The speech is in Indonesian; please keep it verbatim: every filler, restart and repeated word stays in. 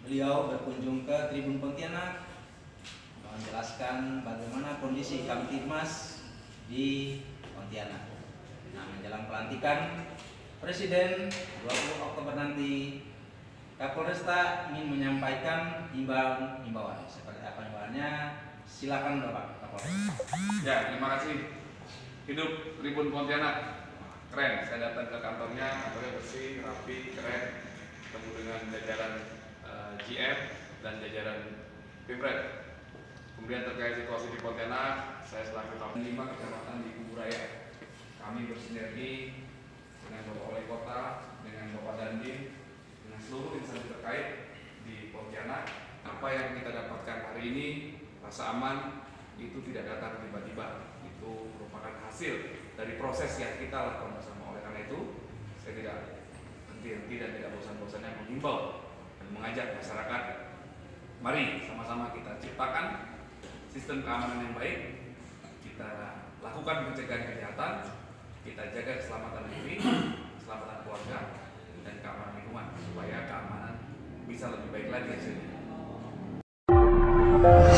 beliau berkunjung ke Tribun Pontianak menjelaskan bagaimana kondisi Kamtibmas di Pontianak. Nah, menjelang pelantikan Presiden dua puluh Oktober nanti, Kapolresta ingin menyampaikan himbauan-himbauan. Seperti apa himbauannya? Silakan Bapak Kapolres. Ya, terima kasih. Hidup Tribun Pontianak. Keren, saya datang ke kantornya, kantornya bersih, rapi, keren. Ketemu dengan jajaran uh, G M dan jajaran Pemret. Kemudian terkait situasi di Pontianak, saya selaku Kapolres lima kecamatan di Kuburaya. Kami bersinergi dengan Bapak Wali Kota, dengan Bapak Dandim, dengan seluruh instansi terkait di Pontianak. Apa yang kita dapatkan hari ini, rasa aman itu tidak datang tiba-tiba. Itu merupakan hasil dari proses yang kita lakukan bersama. Oleh karena itu, saya tidak henti-henti dan tidak bosan-bosannya menghimbau dan mengajak masyarakat, mari sama-sama kita ciptakan sistem keamanan yang baik, kita lakukan pencegahan kejahatan, kita jaga keselamatan diri, keselamatan keluarga, dan keamanan lingkungan supaya keamanan bisa lebih baik lagi hasilnya.